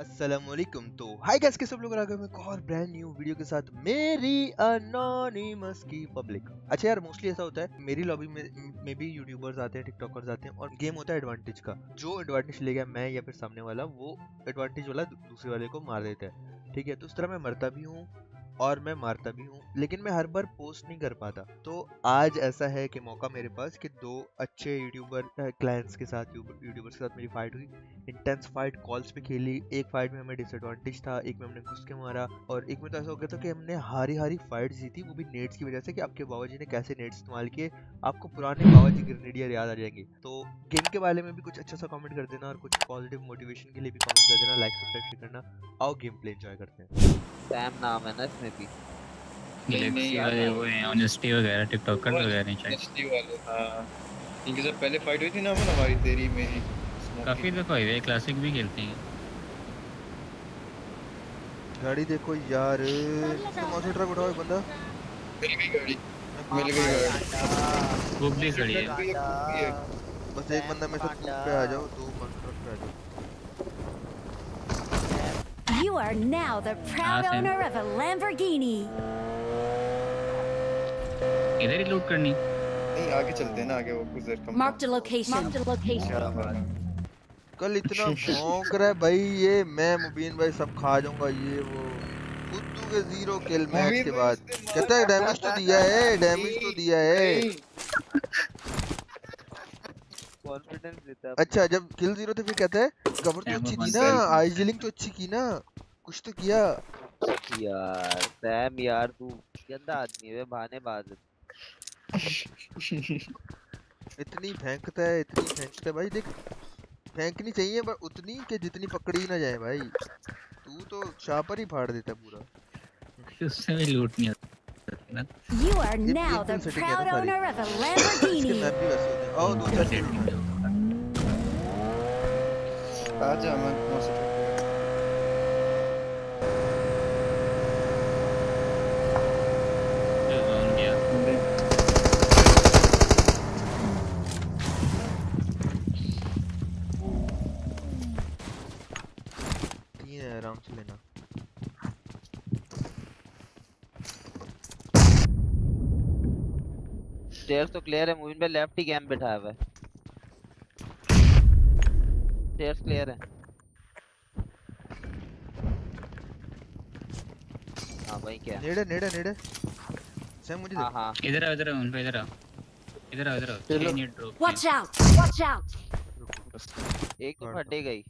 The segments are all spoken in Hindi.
अस्सलामुअलैकुम। तो हाय गाइस, कैसे सब लोग आ गए मैं एक और ब्रांड न्यू वीडियो के साथ मेरी अनोनिमस की पब्लिक। अच्छा यार, मोस्टली ऐसा होता है मेरी लॉबी में भी यूट्यूबर्स आते हैं, टिकटॉकर्स आते हैं और गेम होता है एडवांटेज का। जो एडवांटेज ले गया मैं या फिर सामने वाला, वो एडवांटेज वाला दूसरे वाले को मार देता है। ठीक है, तो उस तरह मैं मरता भी हूँ और मैं मारता भी हूँ, लेकिन मैं हर बार पोस्ट नहीं कर पाता। तो आज ऐसा है कि मौका मेरे पास कि दो अच्छे यूट्यूबर क्लाइंट्स के साथ यूट्यूबर्स के साथ मेरी फाइट हुई। इंटेंस फाइट कॉल्स पे खेली। एक फाइट में हमें डिसएडवांटेज था, एक में हमने घुस के मारा और एक में तो ऐसा हो गया था कि हमने हारी हारी फाइट जीती, वो भी नेट्स की वजह से कि आपके बाबा जी ने कैसे नेट्स इस्तेमाल किए। आपको पुराने बाबा जी ग्रेनेडियर याद आ जाएंगे। तो गेम के बारे में भी कुछ अच्छा सा कमेंट कर देना और कुछ पॉजिटिव मोटिवेशन के लिए भी कमेंट कर देना, लाइक सब्सक्राइब शेयर करना। आओ गेम प्ले एंजॉय करते हैं। सैम नाम है ना इसमें भी। गैलेक्सी वाले वो हैं, ऑनेस्टी वगैरह टिकटॉकर वगैरह नहीं चाहिए। ऑनेस्टी वाले, हाँ। इनके साथ पहले फाइट हुई थी ना अमन, हमारी तेरी मेरी काफी दफा हुई है, क्लासिक भी खेलते हैं। गाड़ी देखो यार, इसका मौसम ट्रक उठाओ। एक बंदा मिल गई गाड़ी, मिल गई गाड़ी। खूब भी खड़ी है। बस एक बंदा मेरे साथ कूद पे आ जाओ, दो ट्रक पे आ जाओ। You are now the proud owner of a Lamborghini. इधर ही लूट करनी। नहीं, आगे चलते हैं ना, आगे वो गुजर कम। Marked a location. कल इतना भौंक रहा है भाई ये, मैं मुबीन भाई सब खा जाऊंगा ये वो। खुद्दू के 0 किल मैच के बाद कहता है डैमेज तो दिया है, डैमेज तो दिया है। कॉन्फिडेंस देता है। अच्छा, जब किल 0 थे फिर कहता है कवर तो अच्छी की ना, आइजिलिंग तो अच्छी की ना, कुछ तो किया। यार सैम यार, तू गंदा आदमी है, बहानेबाज है। इतनी फेंकता है भाई। देख, फेंकनी चाहिए पर उतनी कि जितनी पकड़ी ना जाए भाई। तू तो शापर ही फाड़ देता पूरा। उससे भी लूट नहीं होती ना। You are now the proud owner of a Lamborghini. Map भी वैसे होते हैं। आओ दो चार किल उठाओ। आजा अमन, मौसम आराम से लेना। स्टेयर्स तो क्लियर है, मूविंग पे लेफ्ट ही कैंप बैठा हुआ है। स्टेयर्स क्लियर है। हां भाई, क्या नेड़े सैम मुझे दे। हां इधर आओ, उन पे इधर आओ। Need drop. Watch out! एक तो फटे गई।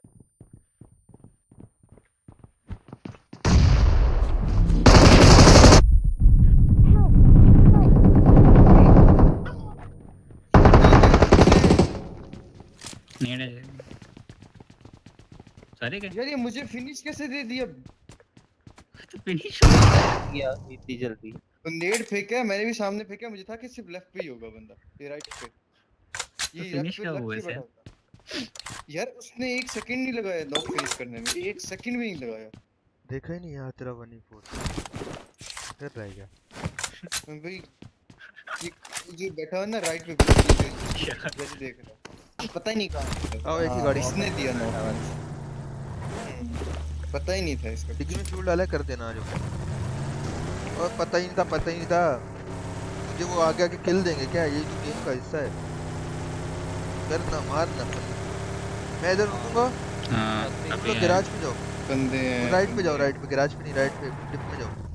सारे के यार, ये मुझे फिनिश कैसे दे दिया? तो फिनिश किया इतनी जल्दी। तो नेड फेंका, मैंने भी सामने फेंका, मुझे था कि सिर्फ लेफ्ट पे ही होगा बंदा, ये राइट पे। ये फिनिश लेफ्ट का पे हुआ लग के है। बैठा। यार उसने 1 सेकंड नहीं लगाया नॉक फिनिश करने में, 1 सेकंड भी नहीं लगाया। देखा ही नहीं यार तेरा 1v4 फिर रह गया भाई। ये जो बैठा है ना राइट पे, जैसे देख रहा, पता ही नहीं कहां। आओ एक ही गाड़ी। इसने दिया नॉक, पता ही नहीं था इसका। डिग्गी में फ्यूल डाला, कर देना आज। और पता ही नहीं था मुझे वो आगे आके किल देंगे क्या, ये तो गेम का हिस्सा है। करना मारना, मैं इधर रुकूंगा। हां तो गैराज पे जाओ, बंदे हैं राइट पे जाओ, राइट पे, गैराज पे नहीं, राइट पे डिप में जाओ।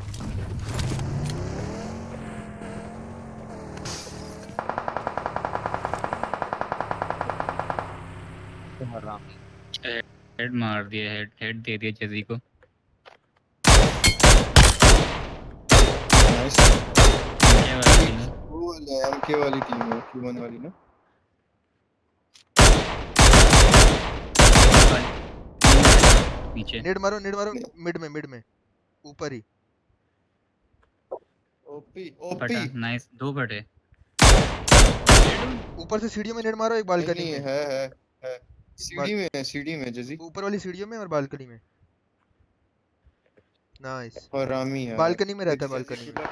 हेड मार दिया, हेड दे दिया जजी को। नाइस। वो एमके वाली टीम है, Q1 वाली ना। नीचे नेड मारो मिड में ऊपर ही। ओपी नाइस, 2 बटे। ऊपर से सीढ़ियों में नेड मारो, एक बालकनी में है। सीढ़ी में जजी, ऊपर वाली सीढ़ियों में और बालकनी में। नाइस। और रामी है बालकनी में रहता है, बालकनी में।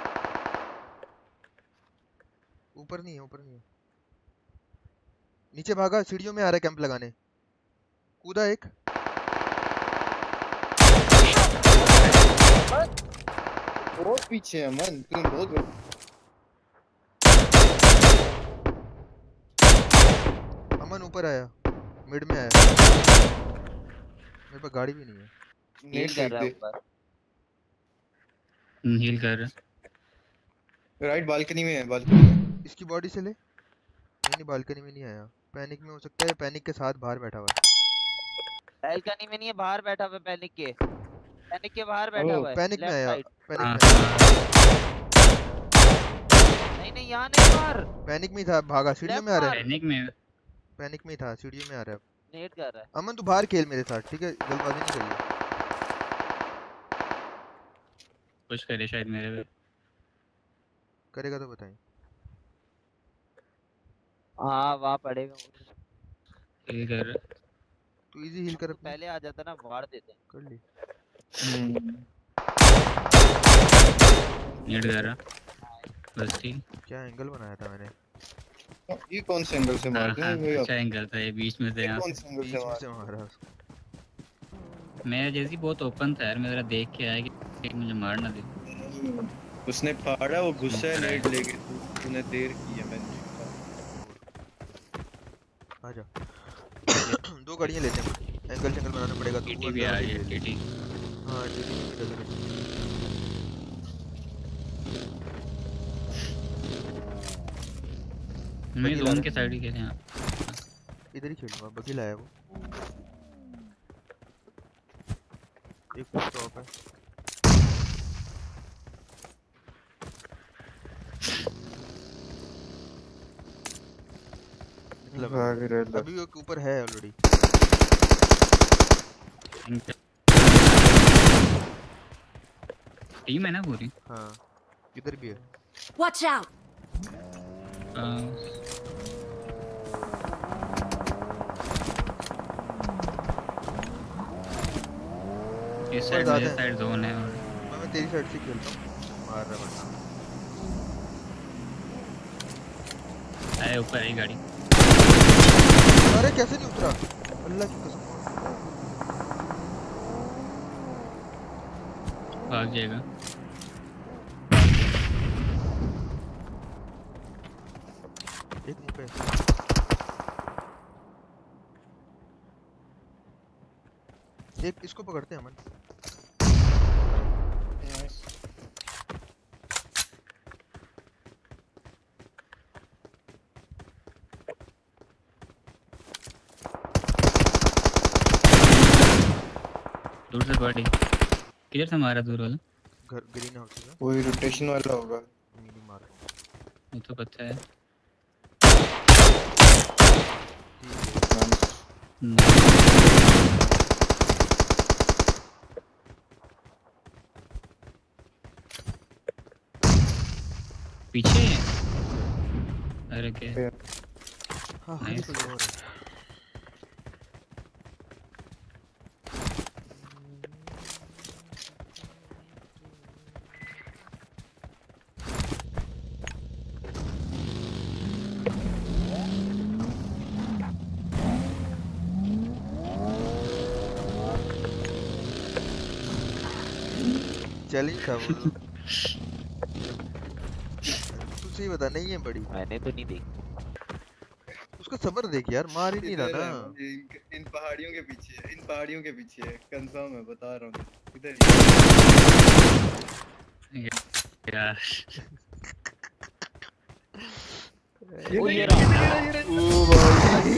ऊपर नहीं है। नीचे भागा, सीढ़ियों में आ रहा है कैंप लगाने। कूदा एक। बहुत पीछे है मन, तुम बहुत अमन ऊपर आया, मिड में आया, मेरे पास गाड़ी भी नहीं है। हील कर रहा है ऊपर। हील कर रहा। राइट बालकनी में है, बालकनी में। इसकी बॉडी से ले। नहीं बालकनी में नहीं आया, पैनिक में हो सकता है, पैनिक के साथ बाहर बैठा हुआ है। बालकनी में नहीं है, बाहर बैठा हुआ है पैनिक के बाहर बैठा हुआ है। पैनिक में आया, पैनिक में। नहीं यहाँ नहीं, बाहर पैनिक में ही था, भागा सीढ़ियों में आ रहा है। पैनिक में ही था, सीढ़ियों में आ रहा है। नेट कर रहा है। अमन तू बाहर खेल मेरे साथ, ठीक है, जल्दबाजी नहीं करिए। पुश करे शायद मेरे पे। करेगा तो बताएं। हाँ वहाँ पड़ेगा। हील कर रहा। तू इजी हील कर, पहले आ जाता ना, वार देते हैं। कर ली। नीड कर रहा बस ठीक। क्या एंगल बनाया था मैंने? ये कौन से एंगल से मार रहे हैं? अच्छा एंगल था ये, बीच में थे यहाँ कौन से एंगल से मारा उसको? मैं जैसी बहुत ओपन था यार, मैं जरा देख के आया कि मुझे मार ना दे। उसने फाड़ा, वो गुस्सा है नेट लेके, तूने देर की है। मैंने आजा। दो गाड़ियां लेते हैं, एंगल शंगल बनाना पड़ेगा। तो टीटी भी आ रही है, टीटी। हाँ टीटी भी इधर है। मैं जोन के साइड ही खेले हैं, इधर ही खेलूंगा। बगी लाया वो, एक स्टॉप है। अभी वो ऊपर है ऑलरेडी। टीम है ना पूरी? हाँ इधर भी है। Watch out! इस साइड मेरे साइड जोन है और मैं तेरी साइड से खेलता हूँ, मार रहा बंदा। आए ऊपर है गाड़ी। अरे कैसे नहीं उतरा, अल्लाह की कसम। भाग जाएगा। एक मुंह पे। एक इसको पकड़ते हैं अमन। दूर से बॉडी किधर से मारा? दूर वाला घर ग्रीन हाउस है, वही रोटेशन वाला होगा। मीडी मार। वो तो पता है। पीछे है? अरे क्या? हाँ नाइस। चैलेंज था वो। तू सही बता, नहीं है बड़ी? मैंने तो नहीं देखी। उसको सबर देख यार, मार ही नहीं रहा ना। इन पहाड़ियों के पीछे है, इन पहाड़ियों के पीछे है, कंफर्म है, बता रहा हूँ इधर यार ये ओ भाई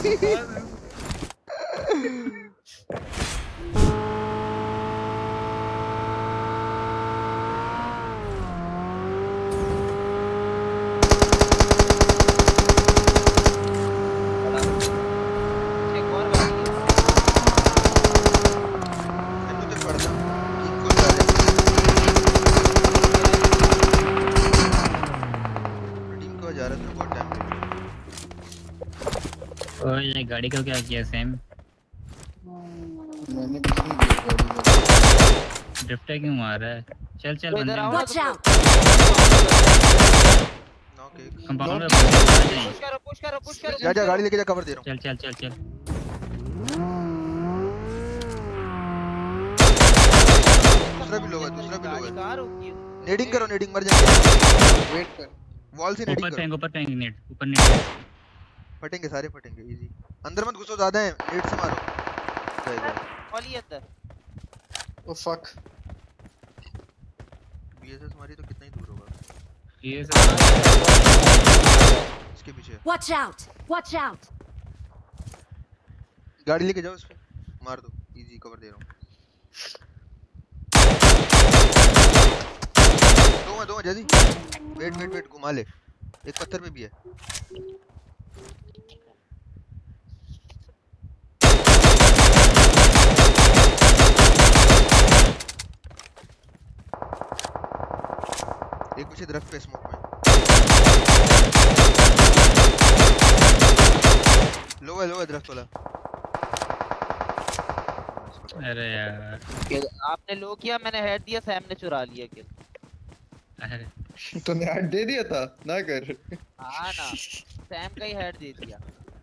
ये गाड़ी का क्या किया सैम? मैंने कुछ नहीं किया गाड़ी का। ड्रिफ्ट क्यों मार रहा है? चल चल बंदे Watch out! कंपाउंड में पुश करो। जा गाड़ी लेके जा, कवर दे रहा हूं। चल चल चल चल। दूसरा भी लोग है, दूसरा भी लोग गाड़ी है। कहाँ रोकी है? नेडिंग करो, नेडिंग मर जाएंगे। वेट कर। वॉल से नेडिंग करो। ऊपर फेंक नेट, ऊपर नेट। फटेंगे सारे फटेंगे, इजी। अंदर मत घुसो, ज्यादा है, नेट से मारो। जय जय। वाली अंदर। Oh fuck. बीएसएस मारी तो कितना ही दूर होगा। ये इसके पीछे Watch out! Watch out! गाड़ी लेके जाओ, इसको मार दो, इजी कवर दे रहा हूँ। दो जल्दी। वेट वेट वेट, घुमा ले, एक पत्थर पे भी है। एक पीछे दरख्त पे स्मोक में। लो है दरख्त वाला। अरे यार आपने लो किया, मैंने हेड दिया, सैम ने चुरा लिया किल। अरे तूने हेड दे दिया था ना कर। हाँ ना, सैम का ही हेड दे दिया।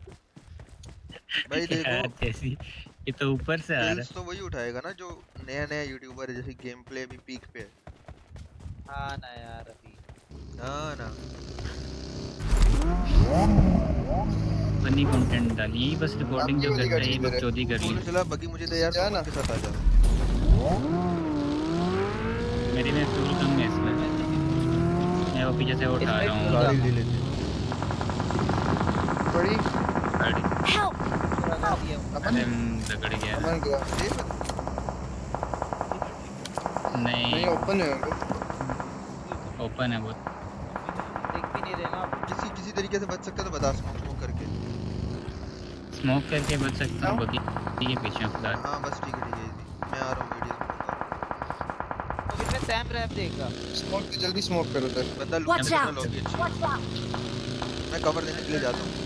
भाई देखो, जैसी ये तो ऊपर से आ रहा स्किल्स तो वही उठाएगा ना जो नया यूट्यूबर है, जैसे गेम प्ले भी पीक पे है। हाँ ना यार, अभी हाँ ना। फनी कंटेंट डालिए, बस रिकॉर्डिंग जो कर रहे हैं बकचोदी कर बोलो ली। चला बगी, मुझे दे यार, क्या ना? के साथ आ जा। मेरे में फ्यूल कम है इसमें, मैं वो पीछे से उठा रहा हूँ। गाड़ी ले लेते। बड़ी गाड़ी Help! चुरा दिया। अरे रगड़ गया। अमन गया। नहीं नहीं ओपन है ओपन है बहुत। देख भी नहीं रहे ना आप। किसी तरीके से बच सकता तो बता, स्मोक करके। स्मोक करके बच सकता हूँ बहुत ही। ठीक है पीछे फिलहाल। हाँ बस ठीक है इजी। मैं आ रहा हूँ वीडियो में। तो फिर मैं सैम रैप देगा। स्मोक पे जल्दी स्मोक करो तो बंदा लूट Watch के out! लॉबी अच्छी है। Watch out! मैं कवर देने के लिए जाता हूँ।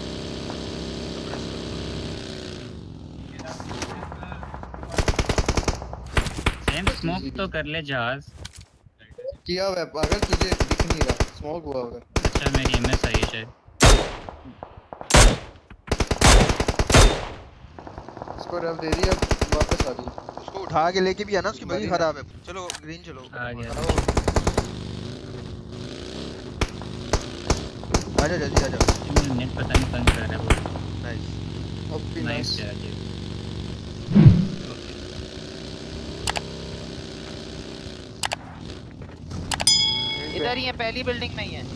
सेम स्मोक तो कर ले जहाज। किया हुआ है, अगर तुझे दिख नहीं रहा स्मोक हुआ होगा। अच्छा मेरी एमएस आई है शायद। इसको रफ दे दिया, वापस आ गई। उसको उठा के लेके भी आना, उसकी बगी खराब है। चलो ग्रीन चलो। आ गया। आजा जल्दी आजा। मेरा नेट पता नहीं कौन कर रहा है वो। नाइस। OP nice nice. यार। इधर ही है, पहली बिल्डिंग में ही है।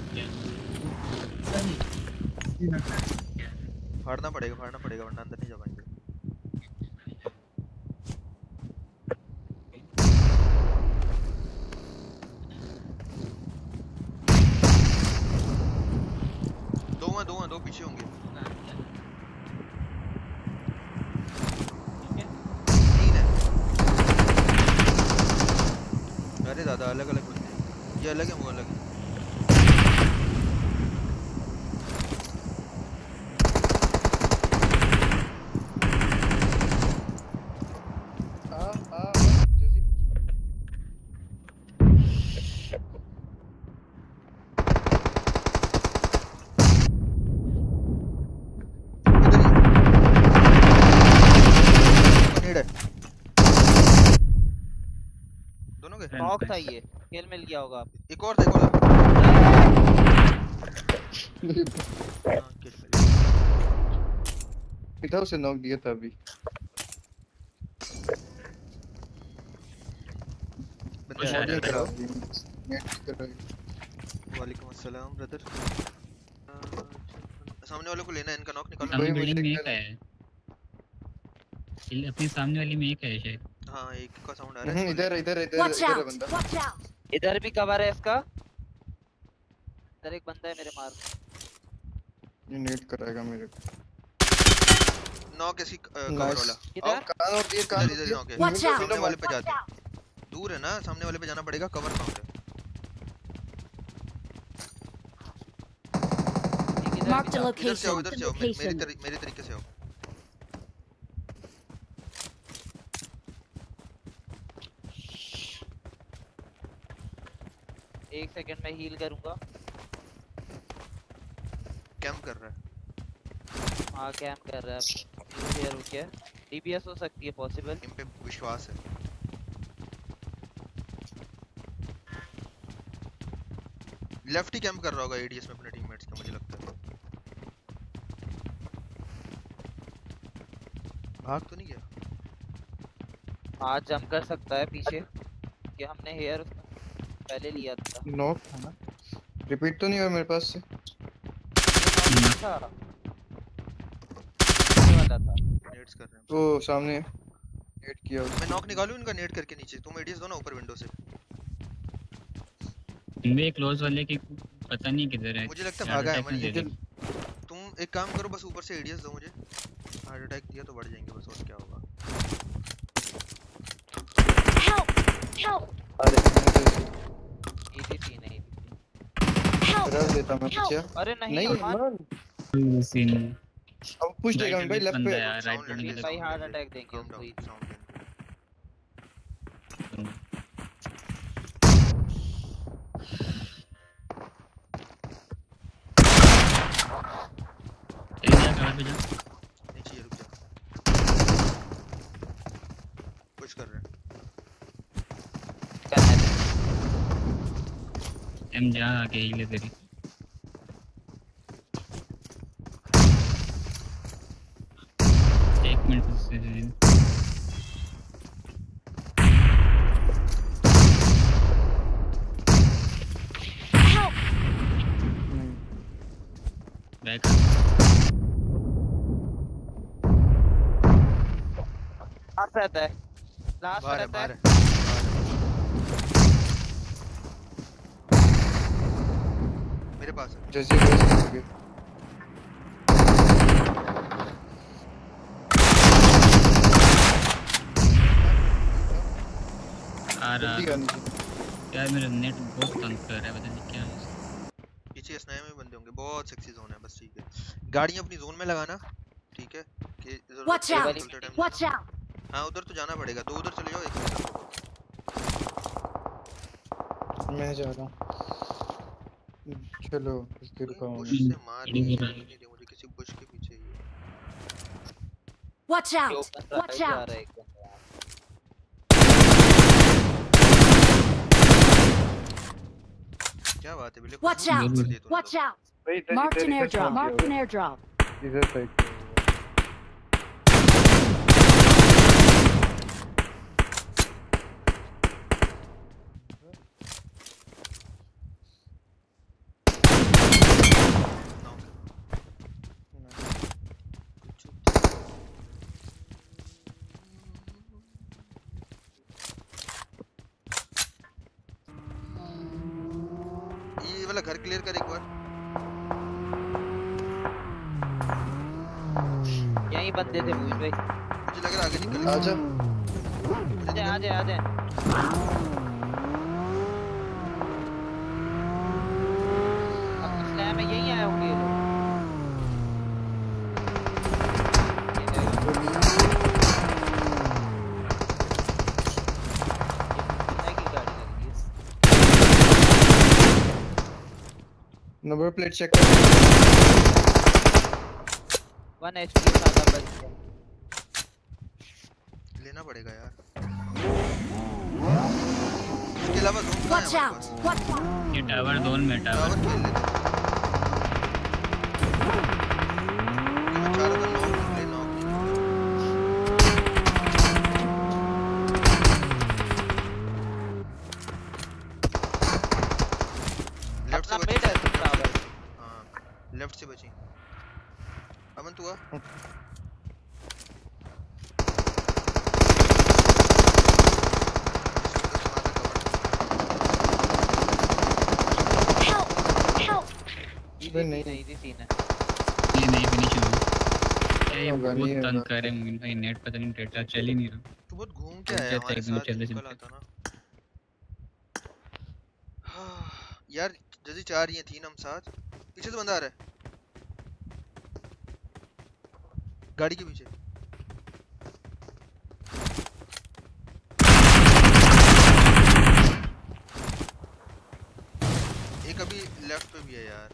फाड़ना पड़ेगा वरना अंदर नहीं जा पाएंगे। दो पीछे होंगे। तीन है। अरे दादा अलग अलग बंदे हैं। ये अलग है, वो अलग है। जैसी नेड है। दोनों के नॉक था ये, किल मिल गया होगा। एक और देखो ना। हाँ, किल मिल गया। इधर उसे नॉक दिया था अभी। बंदे शायद आ करो। रहे हैं। वालेकुम अस्सलाम ब्रदर। सामने वाले को लेना है, इनका नॉक निकालो। सामने मुझे बिल्डिंग में दिख एक रहा है। अपनी सामने वाली में एक है शायद। हाँ एक का साउंड आ रहा है। इधर इधर इधर Watch इधर है out! बंदा। Watch out! इधर भी कवर है इसका। इधर एक बंदा है मेरे मार। ये नेट कराएगा मेरे को। नॉक ऐसी कवर Nice. वाला। किधर? कान और ये कान इधर नॉक है। Watch out! सामने वाले पे Watch जाते हैं। out! दूर है ना, सामने वाले पे जाना पड़ेगा। कवर कहाँ है? Mark the इधर से आओ, location. इधर से आओ। Location. मेरे तरीके से आओ। एक सेकंड में हील करूंगा। कैंप कर रहा है। हाँ कैंप कर रहा है। रुक गया। डीपीएस हो सकती है पॉसिबल। इन पे विश्वास है। लेफ्ट ही कैंप कर रहा होगा एडीएस में अपने टीममेट्स का, मुझे लगता है। भाग तो नहीं गया? हाँ जंप कर सकता है पीछे, कि हमने हेयर पहले लिया था। नॉक था ना, रिपीट तो नहीं हुआ मेरे पास से। था वाला था। नेट्स कर रहे हैं वो सामने नेट किया उसने। मैं नॉक निकालूं इनका नेट करके नीचे, तुम एडीएस दो ना ऊपर विंडो से। इनमें क्लोज वाले की पता नहीं किधर है। मुझे लगता है भागा है अटैक दे मैं। तुम एक काम करो, बस ऊपर से एडीएस दो मुझे। हार्ट अटैक दिया तो बढ़ जाएंगे बस, और क्या होगा। Help! Help! अरे इजी थी नहीं। Help! रख देता मैं पीछे। अरे नहीं नहीं अमन, देंगे सीन। अब पुश देगा भाई लेफ्ट पे। यार राइट Sound पे लेने के भाई लिए, हार्ट sound अटैक देंगे calm उसको down, ही। sound लेने के लिए। एरिया कवर पे जा। नीचे ये रुक जा, पुश कर रहे हैं। एम जा आगे ही ले तेरी। एक मिनट से Help! बैक। लास्ट रहता है, लास्ट बाहर है, रहता बाहर है। है। मेरे पास है। जैसे वैसे आ रहा जल्दी आने से। यार मेरा नेट बहुत तंग कर रहा है, पता नहीं क्या है। पीछे स्नाइपर में बंदे होंगे, बहुत सेक्सी जोन है बस, ठीक है। गाड़ियां अपनी जोन में लगाना, ठीक है, कि जरूरत Watch पड़े out! चलते टाइम Watch जाना। out! हाँ उधर तो जाना पड़ेगा, दो उधर चले जाओ, एक इधर। मैं जा रहा हूँ। चलो इसके रुका हूँ बुश मैं। से मार नहीं दे मुझे, किसी बुश के पीछे ही है। Watch ये out! ओपन Watch जा out! रहा है एकदम। क्या बात है बिल्ले, Watch खुशबू out! कर दी तूने Watch तो। out! भाई इधर Marked an इधर airdrop. Marked an airdrop. इधर साइड पे। ये वाला घर क्लियर कर एक बार। यहीं बंदे थे भूल भाई। मुझे लग रहा है आगे निकल आजा। आजा आजा आजा। अब स्लैम में यहीं आए होंगे ये लोग। नंबर प्लेट चेक कर। 1 HP था बस। लेना पड़ेगा यार। इसके अलावा जोन कहाँ है Watch हमारे out! पास? Watch out! ये टावर जोन में टावर। टावर खेल लेते हैं। ये मैं चाह रहा था नॉक निकले, नॉक नहीं निकला। लेफ्ट से अपना बची मिड है टावर। हाँ लेफ्ट से बची। अमन तू आ। Help! Help! इजी नहीं। नहीं इजी सीन है। ये नहीं फिनिश हुआ। ये होगा, बहुत नहीं तंग होगा। कर रहे हैं मुझे भाई, नेट पता नहीं डेटा चल ही नहीं रहा। तू बहुत घूम के आया चलते हमारे एकदम साथ, चलते निकल चलते। आता ना। यार जैसे चार ही हैं, तीन हम साथ। पीछे से बंदा आ रहा है, गाड़ी के पीछे। एक अभी लेफ्ट पे भी है यार।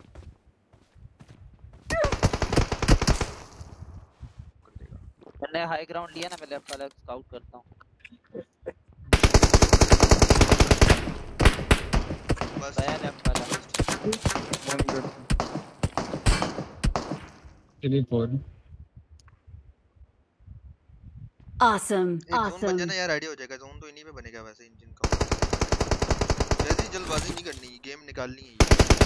कर देगा। मैंने हाई ग्राउंड लिया ना, मैं लेफ्ट वाला स्काउट करता हूँ। बस गया लेफ्ट वाला। भी 4 Awesome. एक जोन बन Awesome. जाना यार, आइडिया हो जाएगा। जोन तो इन्हीं में बनेगा वैसे, इंजन का। वैसे जल्दबाजी नहीं करनी, गेम निकालनी है।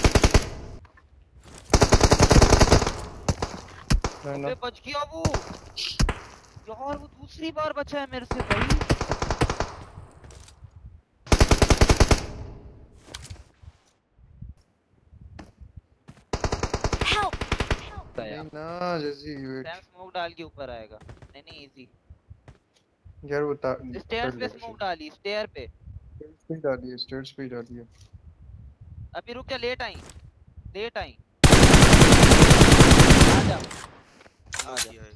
अबे बच गया वो यार, वो दूसरी बार बचा है मेरे से भाई। Help. गया। नहीं ना जैसी वेट सैम स्मोक डाल के ऊपर आएगा। नहीं इजी। यार वो स्टेयर्स पे स्मोक डाली, स्टेयर पे। स्टेयर्स पे ही डालिए। अभी रुक जा, लेट आई। आजा किया है।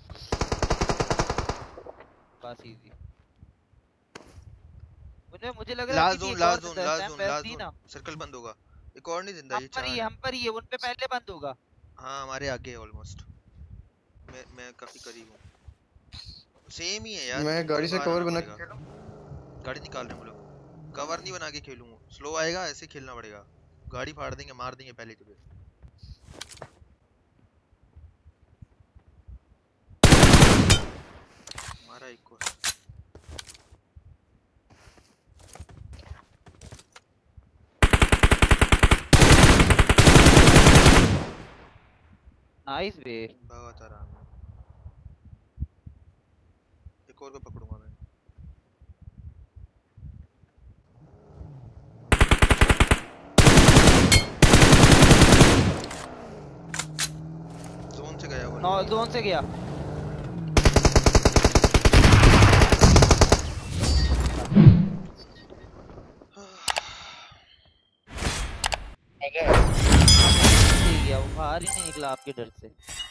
बस इजी। मुझे लग रहा है लास्ट कि जोन, एक लास्ट और जोन, जिंदा है। लास्ट सैम जोन, वैसे लास्ट ही जोन। ना, सर्कल बंद होगा। एक और नहीं जिंदा, ये हम पर ही है, उन पे पहले बंद होगा। हाँ हमारे आगे है ऑलमोस्ट। मैं काफी करीब हूँ। सेम ही है यार। मैं गाड़ी से बाहर कवर आना बना पड़ेगा। के खेलूं? गाड़ी निकाल रहे हैं हम लोग। कवर नहीं बना के खेलूंगा, स्लो आएगा, ऐसे खेलना पड़ेगा। गाड़ी फाड़ देंगे, मार देंगे पहले तुझे। मारा एक को। नाइस वे। बहुत आराम है। एक और को पकड़ूंगा मैं। जोन से गया वो। नो जोन से गया। ठीक है, वो बाहर ही नहीं निकला आपके डर से।